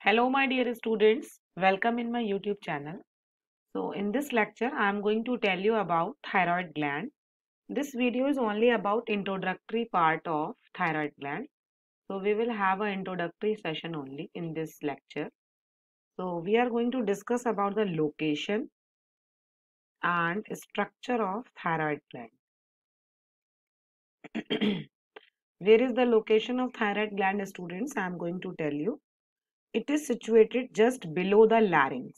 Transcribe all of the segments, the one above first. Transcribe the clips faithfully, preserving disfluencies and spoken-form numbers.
Hello my dear students, welcome in my YouTube channel. So in this lecture I am going to tell you about thyroid gland. This video is only about introductory part of thyroid gland. So we will have an introductory session only in this lecture. So we are going to discuss about the location and structure of thyroid gland. Where is the location of thyroid gland, students? I am going to tell you. It is situated just below the larynx,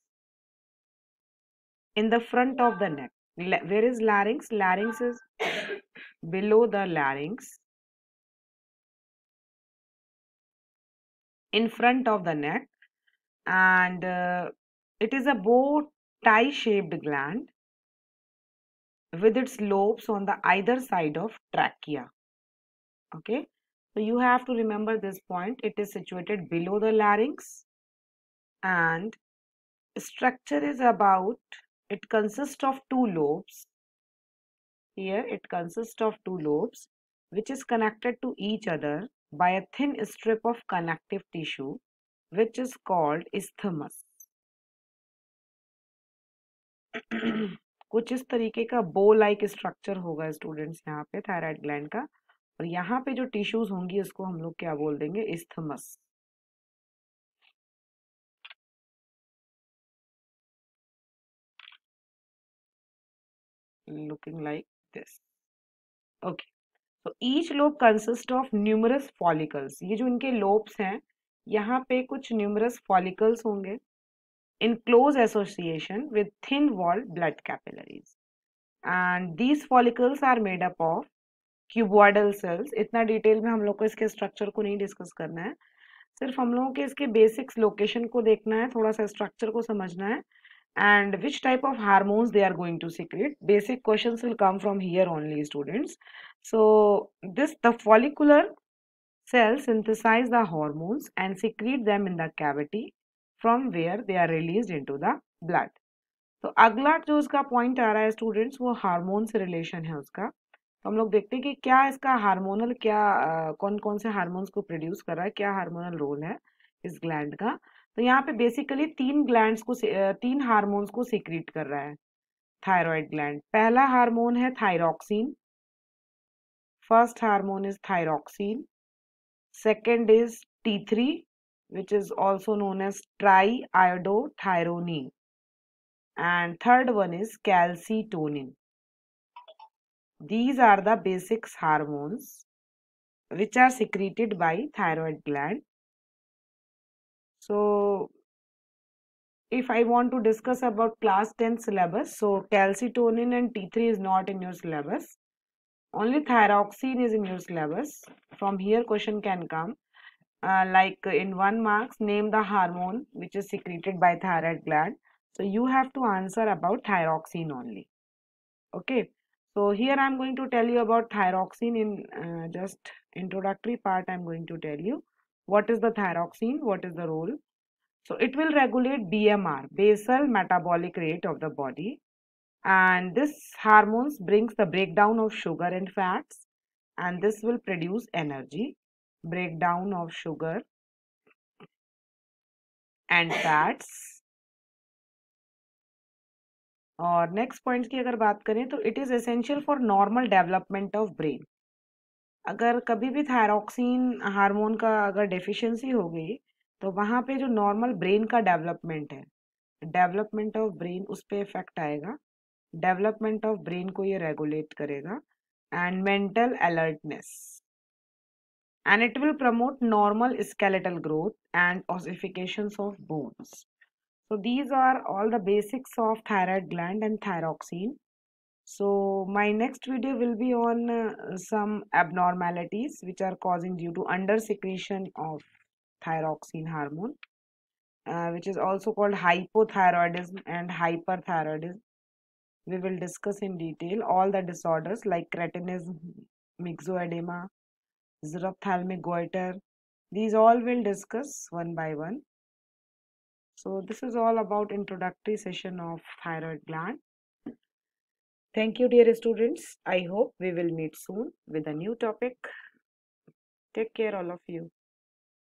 in the front of the neck. Where is larynx? Larynx is below the larynx, in front of the neck, and uh, it is a bow tie shaped gland with its lobes on the either side of trachea. Okay, so you have to remember this point. It is situated below the larynx, and structure is about, it consists of two lobes. Here it consists of two lobes which is connected to each other by a thin strip of connective tissue which is called isthmus. कुछ इस तरीके का बो like structure होगा students यहाँ पे thyroid gland का, और यहाँ पे जो टिश्यूज होंगी उसको हम लोग क्या बोल देंगे? isthmus. Looking like this. Okay. So each lobe consists of numerous follicles. ये जो इनके lobes हैं, यहाँ पे कुछ numerous follicles होंगे in close association with thin walled blood capillaries, and these follicles are made up of cuboidal cells. इतना detail में हम लोग को इसके स्ट्रक्चर को नहीं डिस्कस करना है, सिर्फ हम लोगों के इसके बेसिक्स लोकेशन को देखना है, थोड़ा सा स्ट्रक्चर को समझना है, and which type of hormones they are going to secrete. Basic questions will come from here only, students. So this the follicular cells synthesize the hormones and secrete them in the cavity from where they are released into the blood. तो अगला जो उसका point आ रहा है students, वो hormone से relation है उसका. तो हम लोग देखते हैं कि क्या इसका हार्मोनल, क्या आ, कौन कौन से हार्मोन्स को प्रोड्यूस कर रहा है, क्या हार्मोनल रोल है इस ग्लैंड का. तो यहाँ पे बेसिकली तीन ग्लैंड्स को, तीन हार्मोन्स को सीक्रेट कर रहा है थायराइड ग्लैंड. पहला हार्मोन है thyroxine. First hormone is thyroxine. Second is T three which is also known as triiodothyronine, and third one is calcitonin. These are the basic hormones which are secreted by thyroid gland. So if I want to discuss about class ten syllabus, so calcitonin and T three is not in your syllabus. Only thyroxine is in your syllabus. From here question can come. Uh, like in one marks, name the hormone which is secreted by thyroid gland. So you have to answer about thyroxine only. Okay. So here I am going to tell you about thyroxine in uh, just introductory part. I am going to tell you what is the thyroxine, what is the role. So it will regulate B M R, basal metabolic rate of the body, and this hormones brings the breakdown of sugar and fats, and this will produce energy. Breakdown of sugar and fats. और next point की अगर बात करें तो it is essential for normal development of brain. अगर कभी भी thyroxine hormone का अगर डेफिशिएंसी हो गई तो वहाँ पे जो नॉर्मल ब्रेन का डेवलपमेंट है, डेवलपमेंट ऑफ ब्रेन, उस पर इफेक्ट आएगा. डेवलपमेंट ऑफ ब्रेन को ये रेगुलेट करेगा, and mental alertness, and it will promote normal skeletal growth and ossifications of bones. So these are all the basics of thyroid gland and thyroxine. So my next video will be on uh, some abnormalities which are causing due to under secretion of thyroxine hormone, uh, which is also called hypothyroidism and hyperthyroidism. We will discuss in detail all the disorders like cretinism, myxoedema, xerophthalmic goiter. These all will discuss one by one. So this is all about introductory session of thyroid gland. Thank you, dear students. I hope we will meet soon with a new topic. Take care, all of you.